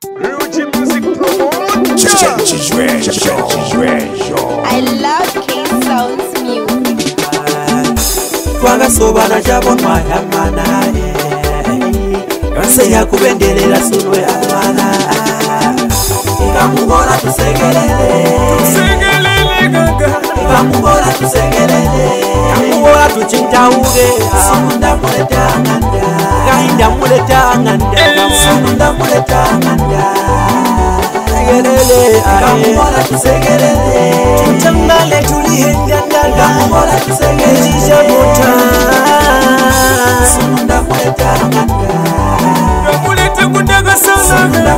I love K-Sound's music. Twanga sobana jabon mayamana Yonse ya kubendelela sunwe amana Ikamubona tusegelele gaga Ikamubona tusegelele Ikamubona tuchintauge Sumunda muleta nganda Kahinda muleta nganda Sumunda muleta nganda Ikamubona tusegelele Tutangale tulihenda ndala Ikamubona tusegelele Jijabota Sumunda muleta nganda Muleta kudaga sana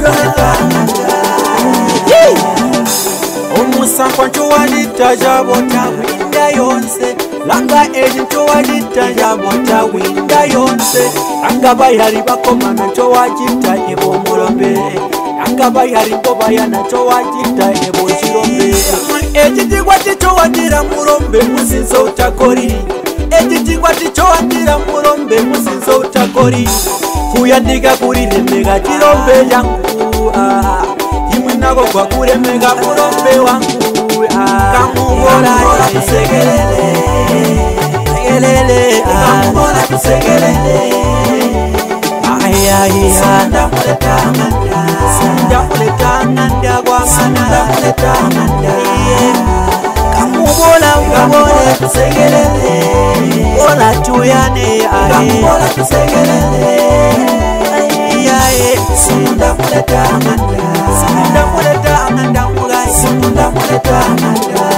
Omusankwa nchuwadita jabota winda yonse Langa edi nchuwadita jabota winda yonse Anga bayari bakomana nchuwajita ebo mulombe Anga bayari bobayana nchuwajita ebo chilombe Edi tigwati nchuwadira mulombe musinso utakori Edi tigwati nchuwadira mulombe musinso utakori Kuyandika kurine mega chilombe yangu Imwinago kwa kure mega mulombe wangu Kamubona tusegelele Segelele Kamubona tusegelele Sanda muleta nganda Sanda muleta nganda kwa mana Sanda muleta nganda Kamubona mbona tusegelele Ola tuyane Kamubona tusegelele Sunda muleta nganda Sunda muleta nganda mugai Sunda muleta nganda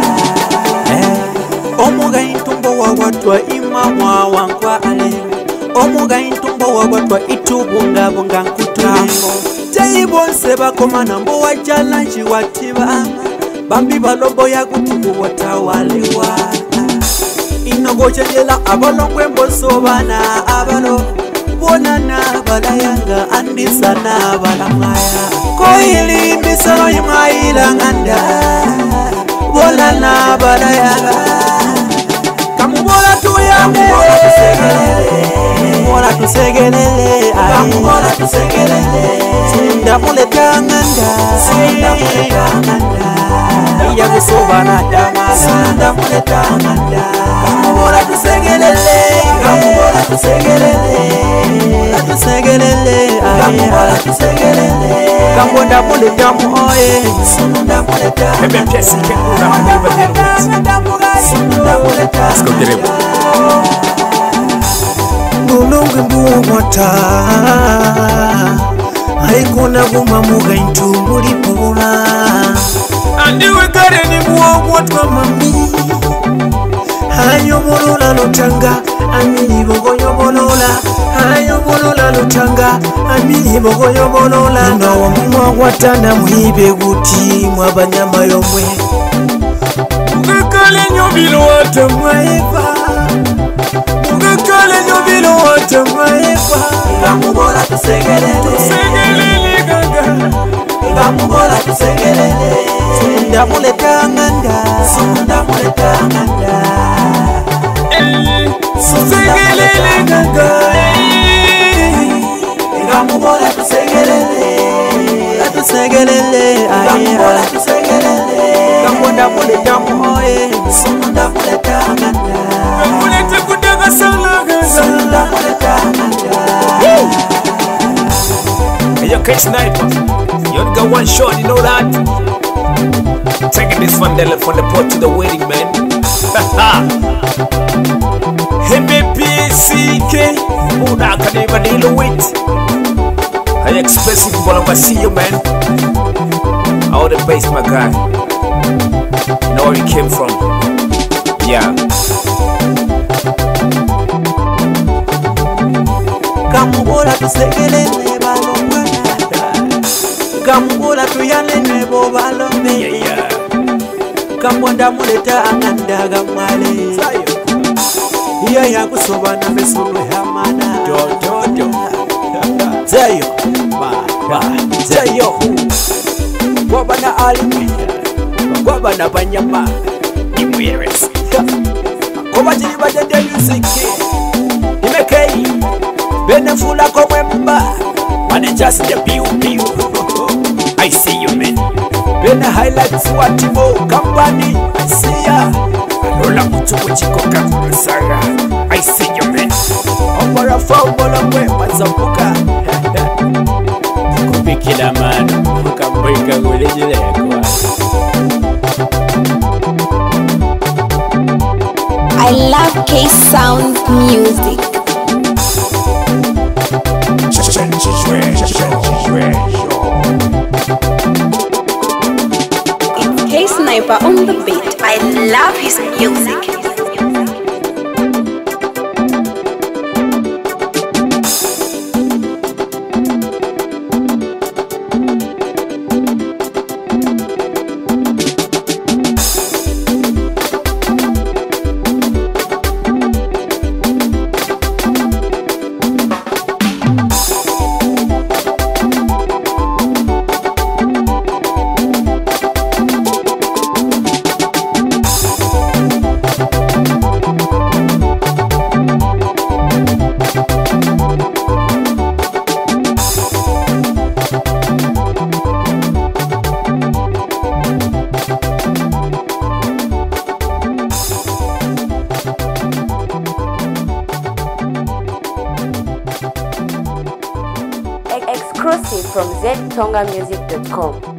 Omuga intumbo wawatwa imamwa wankwa ale Omuga intumbo wawatwa itubunga bunga nkutulengo Teyibonse bakomana mbo wajala njiwatiba Bambi balombo ya kutubu watawalewa Inogoche jela abalongwe mboso bana abalo Bonana balayanga andisana balamaya Koili mbisano imaila nganda Bonana balayanga Kamubola tuyame Kamubola tusegelele Kamubola tusegelele Sunda muleta nganda Sunda muleta nganda Iya kusobana dama Sunda muleta nganda Kamubola tusegelele Kamubola tusegelele Tusegelele Kamubola tusegelele Kamubola muleta muoye Sunda muleta Ebe piesi kengura Sunda muleta Let's go get it Mulungu mbuwata Haikuna guma muga intu mulipura Andiwe kare ni muwagwatwa mami Hayo molola lotanga Amini bogoyo molola Hayo molola lotanga Amini bogoyo molola Nga wa mwagwatana mwibe guti Mwabanyama yomwe Mugakale nyobilo wata mwaepa Mugakale nyobilo wata mwaepa Kamubola tusegelele Tusegelele gaga Kamubola tusegelele Sunda muleta nganda Sunda muleta nganda Tusegelele gaga Kamubola tusegelele Tusegelele Kamubola tusegelele Kamubola muleta muoye Sunda muleta nganda Muleta kudaga sana Sunda muleta nganda Hey yo, K-Sniper, you only got one shot, you know that? Taking this one from the pot to the wedding, man. MPCK, who now can even deal with? How expensive people I see you, man? All the base, my guy. You know where you came from? Yeah. Kamubola tusegelele balongwana Kamubola tuyane nebo balombe Kamwanda muleta anganda gamwale Iya ya kusobana mesolo ya mana Zayo Zayo Wabana alimi Wabana banyama Imweres Koba jiri bajende musiki Imekei Benefula komwemba Managers the pew pew I like Swatimo Company. I see ya. Lola Mutuku Chikoka Saga. I see you, man. Ombara Faubola Mwe Mazambuka. Kubikila mano Mukamboika Gulejile kwa I love K-Sound music. It's K-Sniper on the beat. I love his music. Exclusive from ztongamusic.com.